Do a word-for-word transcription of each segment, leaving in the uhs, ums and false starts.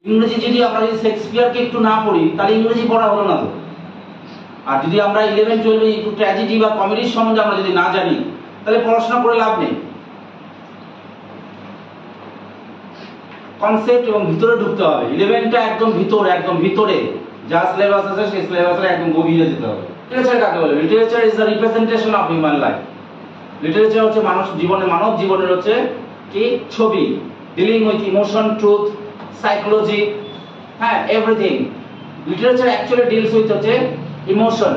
ইংরেজি যদি আমরা যদি শেক্সপিয়ারকে একটু না পড়ি তাহলে ইংরেজি পড়া হলো না তো। আর যদি আমরা ইলেভেন টুয়েলভে একটু ট্র্যাজেডি বা কমেডির সম্বন্ধে আমরা যদি না জানি তাহলে পড়াশোনা করে লাভ নেই। কনসেপ্ট এবং ভিতরে ঢুকতে হবে। ইলেভেনটা একদম ভিতরে, একদম ভিতরে যা সিলেবাস আছে সেই সিলেবাসের একদম গভীরে যেতে হবে। লিটারেচার কাকে বলে? Literature is the representation of human life. Literature হচ্ছে মানুষ জীবনে, মানব জীবনের হচ্ছে কি ছবি, dealing with emotion, truth, psychology, হ্যাঁ everything. Literature actually deals with হচ্ছে ইমোশন।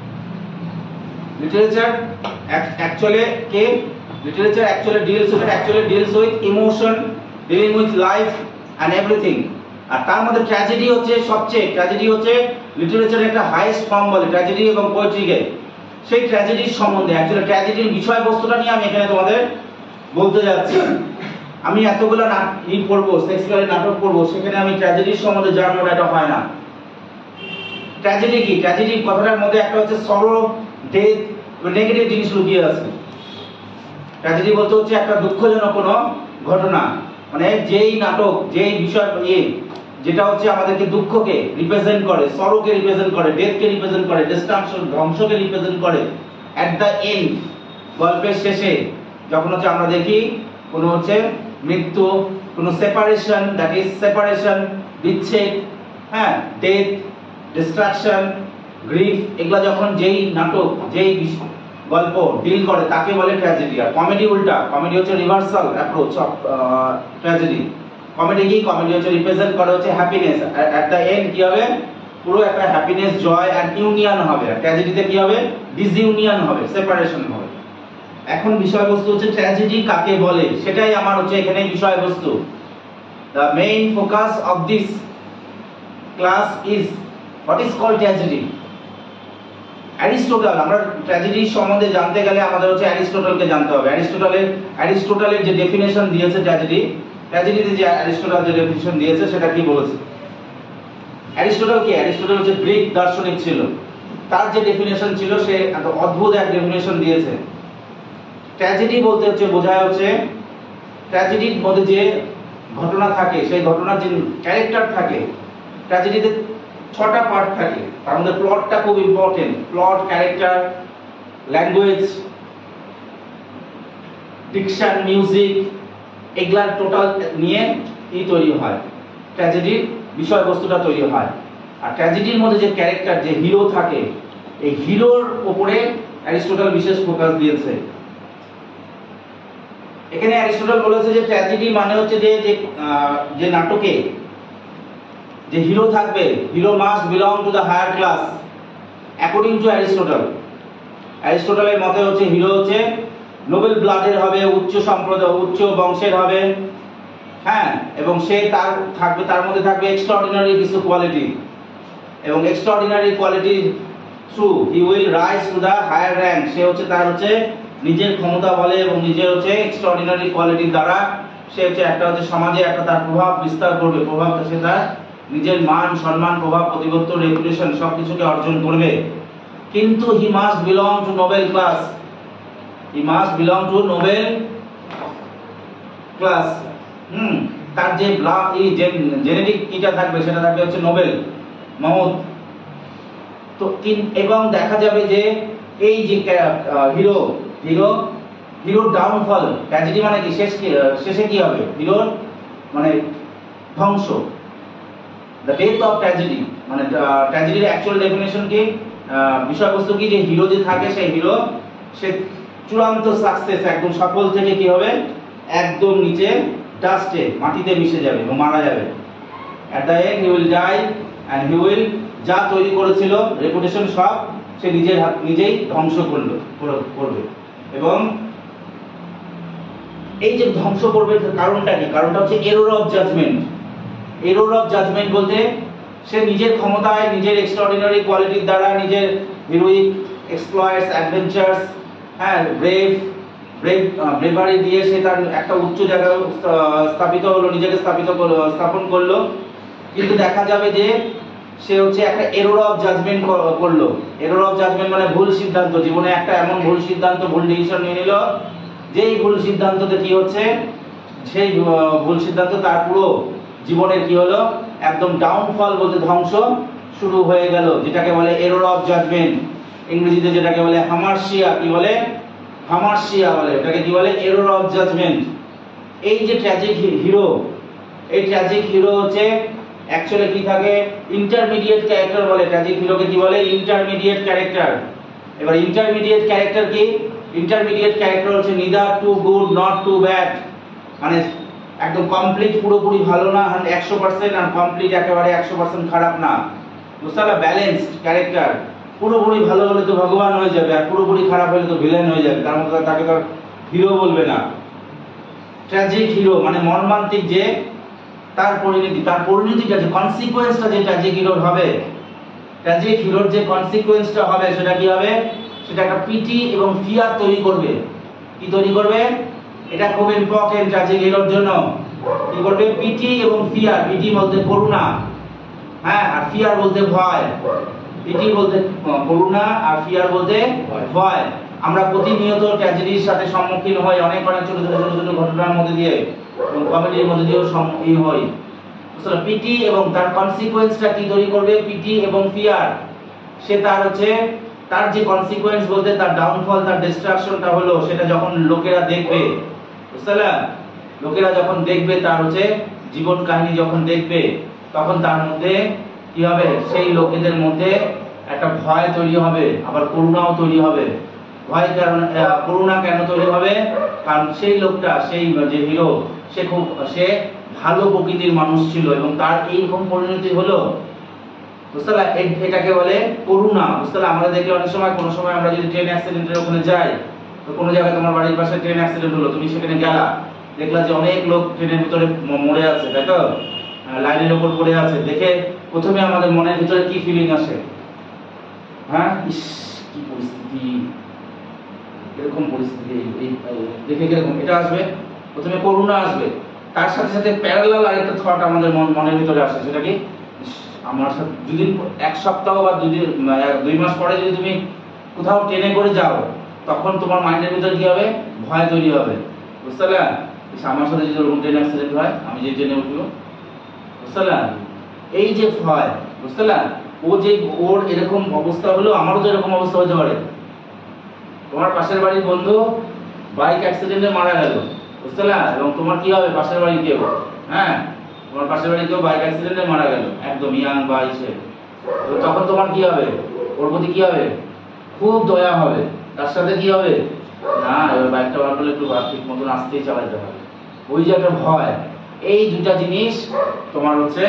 লিটারেচার অ্যাকচুয়ালি কে literature actually deals with actually deals with emotion, dealing with life and everything. আর তার মধ্যে ট্র্যাজেডি হচ্ছে সবচেয়ে, ট্র্যাজেডি হচ্ছে লিটারেচারের একটা হাইয়েস্ট ফর্ম বলে ট্র্যাজেডি এবং পোয়েট্রিকে। সেই ট্র্যাজেডির সম্বন্ধে অ্যাকচুয়ালি ট্র্যাজেডির বিষয়বস্তুটা নিয়ে আমি এখানে তোমাদের বলতে যাচ্ছি। আমি এতগুলো ই পড়বো, শেক্সপিয়ারের নাটক পড়বো, সেখানে আমি ট্র্যাজেডির সম্বন্ধে জানবো না, এটা হয় না। ট্র্যাজেডি কি? ট্র্যাজেডি কথাটার মধ্যে একটা হচ্ছে সরো, ডেথ, নেগেটিভ জিনিস লুকিয়ে আছে। ট্র্যাজেডি বলতে হচ্ছে একটা দুঃখজনক কোনো ঘটনা, মানে যেই নাটক, যেই বিষয় ইয়ে যেটা হচ্ছে আমাদেরকে দুঃখকে রিপ্রেজেন্ট করে, সরোকে রিপ্রেজেন্ট করে, ডেথকে রিপ্রেজেন্ট করে, ডিস্ট্রাকশন, ধ্বংসকে রিপ্রেজেন্ট করে। অ্যাট দ্য এন্ড, গল্পের শেষে যখন হচ্ছে আমরা দেখি কোনো হচ্ছে মৃত্যু, কোনো সেপারেশন, দ্যাট ইজ সেপারেশন, বিচ্ছেদ, হ্যাঁ, ডেথ, ডিস্ট্রাকশন, গ্রিফ, এগুলা যখন যেই নাটক, যেই গল্প ডিল করে তাকে বলে ট্র্যাজেডি। আর কমেডি উল্টা, কমেডি হচ্ছে reversal approach of tragedy. Comedy কি? কমেডি হচ্ছে রিপ্রেজেন্ট করে হচ্ছে হ্যাপিনেস। অ্যাট দ্য এন্ড কি হবে? পুরো একটা হ্যাপিনেস, জয় এন্ড ইউনিয়ন হবে। আর ট্র্যাজেডিতে কি হবে? ডিসইউনিয়ন হবে, সেপারেশন হবে। এখন বিষয়বস্তু হচ্ছে ট্র্যাজেডি কাকে বলে, সেটাই আমার হচ্ছে এখানে বিষয়বস্তু। The main focus of this class is what is called tragedy. Aristotle, আমরা ট্র্যাজেডির সম্বন্ধে জানতে গেলে আমাদের হচ্ছে অ্যারিস্টটলকে জানতে হবে। অ্যারিস্টটলের অ্যারিস্টটলের যে ডেফিনেশন দিয়েছে ট্র্যাজেডি, ট্র্যাজেডিতে যে অ্যারিস্টটল যে ডেফিনেশন দিয়েছে সেটা কি বলেছে? অ্যারিস্টটল কি? অ্যারিস্টটল হচ্ছে গ্রিক দার্শনিক ছিল। তার যে ডেফিনেশন ছিল সে এত অদ্ভুত এক ডেফিনেশন দিয়েছে। ট্র্যাজেডি বলতে হচ্ছে বোঝায় হচ্ছে ট্র্যাজেডির মধ্যে যে ঘটনা থাকে, সেই ঘটনার যে ক্যারেক্টার থাকে। ট্র্যাজেডিতে ছটা পার্ট থাকে, তার মধ্যে প্লটটা খুব important. Plot, character, language, diction, music, এগুলা টোটাল নিয়ে কি তৈরি হয়? ট্র্যাজেডির বিষয়বস্তুটা তৈরি হয়। আর ট্র্যাজেডির মধ্যে যে ক্যারেক্টার, যে হিরো থাকে, এই হিরোর উপরে অ্যারিস্টটল বিশেষ ফোকাস দিয়েছে। এখানে অ্যারিস্টটল বলেছে যে ট্র্যাজেডি মানে হচ্ছে যে যে নাটকে যে হিরো থাকবে, hero must belong to the higher class according to Aristotle. অ্যারিস্টটলের মতে হচ্ছে হিরো হচ্ছে নোবেল ব্লাডের হবে, উচ্চ সম্প্রদায়, উচ্চ বংশের হবে, হ্যাঁ, এবং সে তার থাকবে, তার মধ্যে থাকবে এক্সট্রাঅর্ডিনারি কিছু কোয়ালিটি, এবং extraordinary quality through he will rise to the higher rank. সে হচ্ছে তার হচ্ছে নিজের ক্ষমতা বলে এবং নিজের হচ্ছে এক্সট্রাঅর্ডিনারি কোয়ালিটির দ্বারা সে হচ্ছে একটা হচ্ছে সমাজে একটা তার প্রভাব বিস্তার করবে। প্রভাবটা সে তার নিজের মান, সম্মান, প্রভাব, প্রতিপত্ত, রেপুটেশন সবকিছুকে অর্জন করবে। কিন্তু he must belong to noble class, he must belong to noble class. Hmm, তার যে ব্লাড, এই জেনেটিক কিটা থাকবে সেটা থাকবে হচ্ছে নোবেল, মহৎ। তো এবং দেখা যাবে যে এই যে হিরো হিরো হিরোর ডাউনফল, ট্র্যাজেডি মানে কি? শেষ কি? শেষে কি হবে? হিরোর মানে ধ্বংস, দ্য ডেথ অফ ট্র্যাজেডি। মানে ট্র্যাজেডির অ্যাকচুয়াল ডেফিনেশন কি, বিষয়বস্তু কি? যে হিরো যে থাকে সেই হিরো সে চূড়ান্ত সাকসেস, একদম সফল থেকে কি হবে? একদম নিচে ডাস্টে, মাটিতে মিশে যাবে এবং মারা যাবে। At the end he will die and he will, যা তৈরি করেছিল রেপুটেশন সব সে নিজের হাত নিজেই ধ্বংস করলো করবে। এবং এই যে ধ্বংস করবে কারণটা কি? কারণটা হচ্ছে error of judgement. Error of judgement বলতে সে নিজের ক্ষমতায়, নিজের এক্সট্রাঅর্ডিনারি কোয়ালিটির দ্বারা, নিজের হিরোইক এক্সপ্লয়েটস, অ্যাডভেঞ্চারস, হ্যাঁ, ব্রেভ ব্রেভ ব্রেভারি দিয়ে সে তার একটা উচ্চ জায়গায় স্থাপিত হলো, নিজেকে স্থাপিত স্থাপন করলো। কিন্তু দেখা যাবে যে সে হচ্ছে একটা এরর অফ জাজমেন্ট করলো। এরর অফ জাজমেন্ট মানে ভুল সিদ্ধান্ত। জীবনে একটা এমন ভুল সিদ্ধান্ত, ভুল ডিসিশন নিয়ে নিল, যেই ভুল সিদ্ধান্ততে কি হচ্ছে, সেই ভুল সিদ্ধান্ত তার পুরো জীবনের কি হলো? একদম ডাউনফল বলতে ধ্বংস শুরু হয়ে গেল, যেটাকে বলে এরর অফ জাজমেন্ট, ইংরেজিতে যেটাকে বলে হামার্সিয়া, কি বলে হামার্সিয়া বলে, এটাকে কি বলে এরর অফ জাজমেন্ট। এই যে ট্র্যাজিক হিরো, এই ট্র্যাজিক হিরো হচ্ছে অ্যাকচুয়ালি কি থাকে, ইন্টারমিডিয়েট ক্যারেক্টার বলে, ট্র্যাজিক হিরোকে কি বলে ইন্টারমিডিয়েট ক্যারেক্টার। এবার ইন্টারমিডিয়েট ক্যারেক্টার কি, ইন্টারমিডিয়েট ক্যারেক্টার হচ্ছে neither too good not too bad, মানে একদম কমপ্লিট পুরোপুরি ভালো না একশো পার্সেন্ট, আর কমপ্লিট একেবারে একশো পার্সেন্ট খারাপ না, বুঝতে পারলে, ব্যালেন্সড ক্যারেক্টার। পুরোপুরি ভালো হলে তো ভগবান হয়ে যাবে, আর পুরোপুরি খারাপ হলে তো ভিলেন হয়ে যাবে, তার মধ্যে তাকে তো হিরো বলবে না। ট্র্যাজিক হিরো মানে মর্মান্তিক, যে তার পরিণতি, তার পরিণতিটা যে কনসিকুয়েন্সটা যে ট্র্যাজিক হিরোর হবে, ট্র্যাজিক হিরোর যে কনসিকুয়েন্সটা হবে সেটা কি হবে, সেটা একটা পিটি এবং ফিয়ার তৈরি করবে। কি তৈরি করবে, এটা খুব ইম্পর্টেন্ট ট্র্যাজিক হিরোর জন্য। কি করবে, পিটি এবং ফিয়ার, পিটি বলতে করুণা, হ্যাঁ, আর ফিয়ার বলতে ভয়। পিটি বলতে করুণা আর ফিয়ার বলতে ভয়। আমরা প্রতিনিয়ত ট্র্যাজেডির সাথে সম্মুখীন হই, অনেক অনেক ছোট ছোট ছোট ছোট ঘটনার মধ্যে দিয়ে এবং কমেডির মধ্যে দিয়েও সম্মুখীন হই। আসলে পিটি এবং তার কনসিকুয়েন্সটা কি তৈরি করবে, পিটি এবং ফিয়ার, সে তার হচ্ছে তার যে কনসিকুয়েন্স বলতে তার ডাউনফল, তার ডিস্ট্রাকশনটা হলো, সেটা যখন লোকেরা দেখবে, বুঝলে, লোকেরা যখন দেখবে তার হচ্ছে জীবন কাহিনী যখন দেখবে, তখন তার মধ্যে কি হবে, সেই লোকেদের মধ্যে একটা ভয় তৈরি হবে, আবার করুণাও তৈরি হবে। ভয় কারণ, করুণা কেন তৈরি হবে, কারণ সেই লোকটা, সেই যে হিরো, সে খুব সে ভালো প্রকৃতির মানুষ ছিল এবং তার এইরকম পরিণতি হলো, বুঝতে পারলে, এটাকে বলে করুণা। বুঝতে পারলে, আমরা দেখি অনেক সময়, কোনো সময় আমরা যদি ট্রেন অ্যাক্সিডেন্টের ওখানে যাই, তো কোনো জায়গায় তোমার বাড়ির পাশে ট্রেন অ্যাক্সিডেন্ট হলো, তুমি সেখানে গেলা, দেখলা যে অনেক লোক ট্রেনের ভিতরে মরে আছে, তাই তো, লাইনের উপর পড়ে আছে, দেখে প্রথমে আমাদের মনের ভিতরে কি ফিলিং আসে, হ্যাঁ, ইস কি পরিস্থিতি, এরকম পরিস্থিতি দেখে কিরকম, এটা আসবে প্রথমে, করুণা আসবে। তার সাথে সাথে প্যারালাল আরেকটা থট আমাদের মনের ভিতরে আসে, সেটা কি, আমার সাথে দুদিন, এক সপ্তাহ বা দুদিন দুই মাস পরে যদি তুমি কোথাও ট্রেনে করে যাও, তখন তোমার মাইন্ডের ভিতরে কি হবে, ভয় তৈরি হবে, বুঝতে পারলে। আমার সাথে যদি ওরকম ট্রেন অ্যাক্সিডেন্ট হয়, আমি যে ট্রেনে উঠবো, বুঝতে পারলে, এই যে ভয়, বুঝতে পারলে, ও যে ওর এরকম অবস্থা হলো, আমারও তো এরকম অবস্থা হতে পারে। তোমার পাশের বাড়ির বন্ধু বাইক অ্যাক্সিডেন্টে মারা গেল, বুঝতে পারলে, এবং তোমার কি হবে, পাশের বাড়ি কেউ, হ্যাঁ, তোমার পাশের বাড়ি কেউ বাইক অ্যাক্সিডেন্টে মারা গেল, একদম ইয়াং বা ইসে, তো তখন তোমার কি হবে, ওর প্রতি কি হবে, খুব দয়া হবে। তার সাথে কি হবে, না এবার বাইকটা বার করলে একটু ঠিক মতন আসতেই চালাতে হবে, ওই যে একটা ভয়। এই দুটা জিনিস তোমার হচ্ছে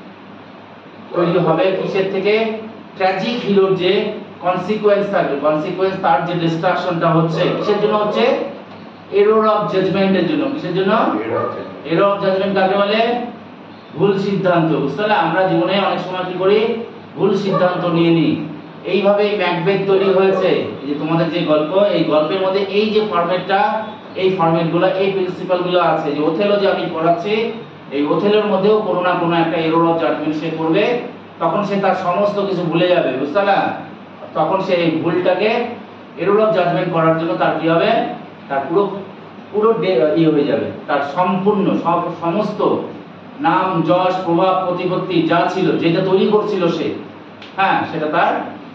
তৈরি হবে কিসের থেকে, ট্র্যাজিক হিরোর যে কনসিকুয়েন্স থাকবে, কনসিকুয়েন্স তার যে ডিস্ট্রাকশনটা হচ্ছে কিসের জন্য হচ্ছে, এরর অফ জাজমেন্টের জন্য। কিসের জন্য, এরর অফ জাজমেন্ট কাকে বলে, ভুল সিদ্ধান্ত। বুঝতে পারলে, আমরা জীবনে অনেক সময় কি করি, ভুল সিদ্ধান্ত নিয়ে নিই। এইভাবেই ম্যাকবেথ তৈরি হয়েছে। এই যে তোমাদের যে গল্প, এই গল্পের মধ্যে এই যে ফরম্যাটটা, এই ফরম্যাটগুলো, এই প্রিন্সিপালগুলো আছে, যে ওথেলো যে আমি পড়াচ্ছি, এই ওথেলোর মধ্যেও কোনো না কোনো একটা এরর অফ জাজমেন্ট সে করবে, তখন সে তার সমস্ত কিছু ভুলে যাবে, বুঝতে পারলে, তখন সে এই ভুলটাকে এরর অফ জাজমেন্ট করার জন্য তার কি হবে, তার পুরো পুরো ইয়ে হয়ে যাবে, তার সম্পূর্ণ সব সমস্ত নাম যশ প্রভাব প্রতিপত্তি যা ছিল, যেটা তৈরি করছিল সে, হ্যাঁ, সেটা তার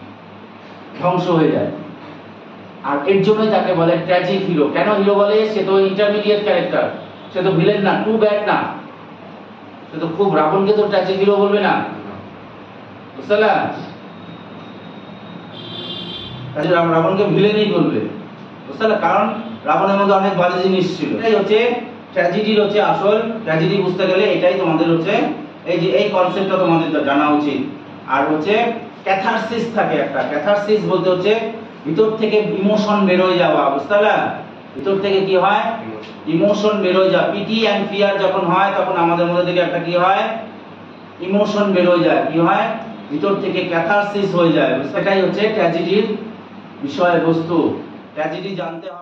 ধ্বংস হয়ে যায়। আর এর জন্যই তাকে বলে ট্র্যাজিক হিরো। কেন হিরো বলে, সে তো ইন্টারমিডিয়েট ক্যারেক্টার, সে তো ভিলেন না, টু ব্যাড না, সে তো খুব, রাবণকে তো ট্র্যাজিক হিরো বলবে না, বুঝতে পারলে, রাবণকে ভিলেনই বলবে, বুঝতে পারলে, কারণ রাবণের মধ্যে অনেক বাজে জিনিস ছিল। এটাই হচ্ছে ট্র্যাজেডির হচ্ছে আসল, ট্র্যাজেডি বুঝতে গেলে এটাই তোমাদের হচ্ছে, এই যে এই কনসেপ্টটা তোমাদের জানা উচিত। আর হচ্ছে ক্যাথারসিস থাকে একটা, ক্যাথারসিস বলতে হচ্ছে ভিতর থেকে ইমোশন বের হয়ে যাওয়া, বুঝতে পারলে, ভিতর থেকে কি হয়, ইমোশন বের হয়ে যাওয়া। পিটি এন্ড ফিয়ার যখন হয়, তখন আমাদের মধ্যে থেকে একটা কি হয়, ইমোশন বের হয়ে যায়, কি হয়, ভিতর থেকে ক্যাথারসিস হয়ে যায়। সেটাই হচ্ছে ট্র্যাজেডির বিষয়বস্তু। ট্র্যাজেডি জানতে হয়।